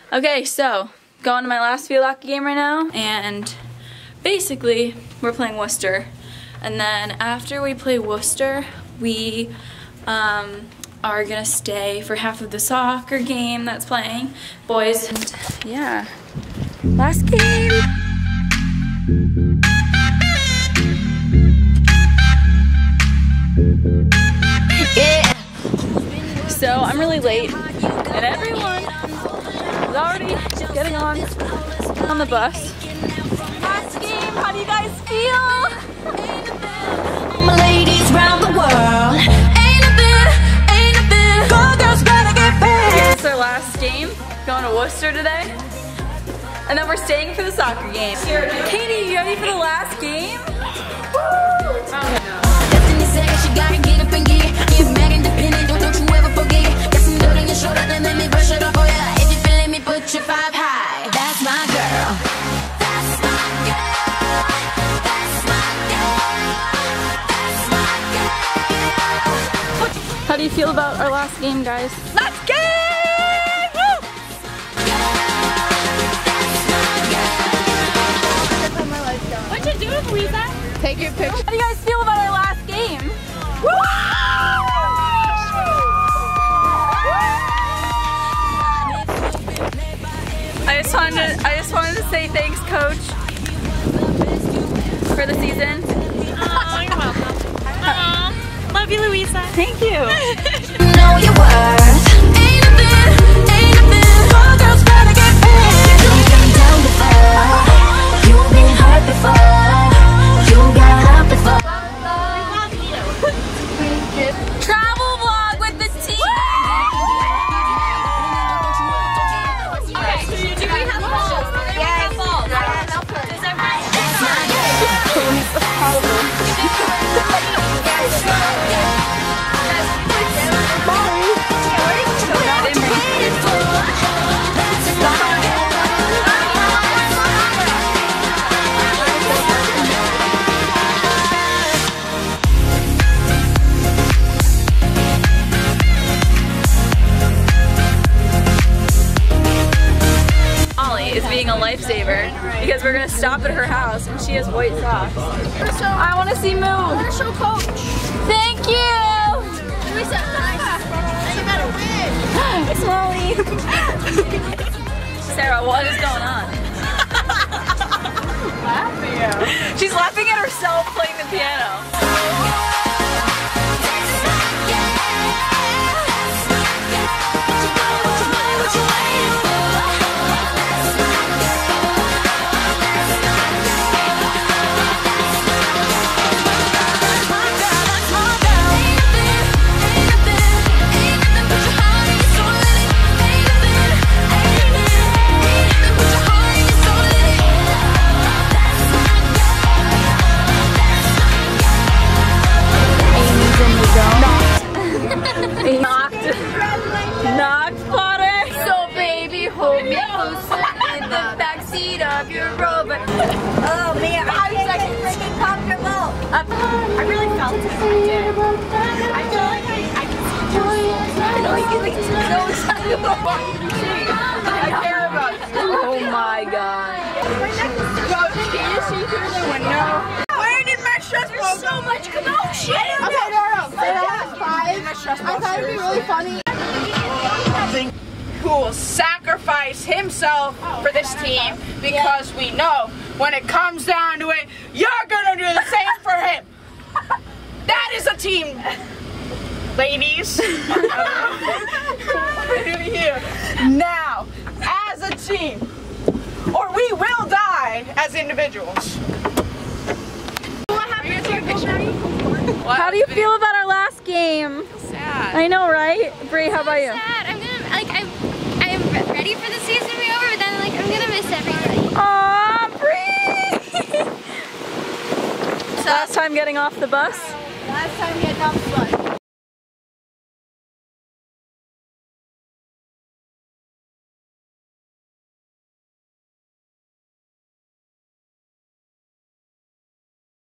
Okay, so going to my last VLOG game right now, and basically we're playing Worcester, and then after we play Worcester, we are gonna stay for half of the soccer game that's playing, boys. And yeah, last game. Yeah. So I'm really late, and everyone is already getting on the bus. Last game, how do you guys feel? My ladies round the world, ain't a bit, go girls better get paid. It's our last game, going to Worcester today, and then we're staying for the soccer game. Katie, you ready for the last game? Woo! Destiny says she gotta get up and get mad independent, don't you ever forget. Got some dirt on your shoulder, then let me brush it off for ya. If you feeling me, put your 5 high. That's my girl. That's my girl. That's my girl. That's my girl. How do you feel about our last game, guys? Last game! Woo! What you doing, Louisa? Take your picture. How do you guys feel about our last game? Woo! I just wanted to say thanks, Coach, for the season. Oh, you're welcome. Love you, Louisa. Thank you. Know your worth. Ain't a bit, all girls better get paid. You've been down before, you've been hurt before, you got hurt before. Travel vlog with the team. Do we have balls? Yes. Balls. Does Is being a lifesaver because we're gonna stop at her house and she has white socks. I want to see Moo. I want to show Coach. Thank you. Louisa, you better win. It's Molly. Sarah, what is going on? Laughing at. She's laughing at herself playing the piano. Knocked Potter. So baby, hold me closer in the backseat of your Rover. Oh man, I was like freaking comfortable. I really felt it. I feel like I can see. I know you get so excited about watching me. I care about it. Oh my god. Coach, can you see through the window? Where did my stress? There's so much commotion. Okay, no. So that was 5. I thought it'd be really funny. Who will sacrifice himself for this team because we know when it comes down to it, you're gonna do the same for him. That is a team, ladies. Now, as a team, or we will die as individuals. How do you feel about our last game? Sad. I know, right? Bree, how about you? Sad. I'm ready for the season to be over, but then I'm gonna miss everybody. Aw, Bree! Last time getting off the bus? Last time getting off the bus.